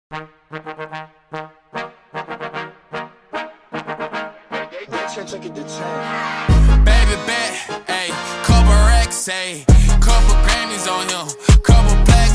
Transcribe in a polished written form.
Baby bet, ayy, couple racks, ayy, couple Grammys on him, couple black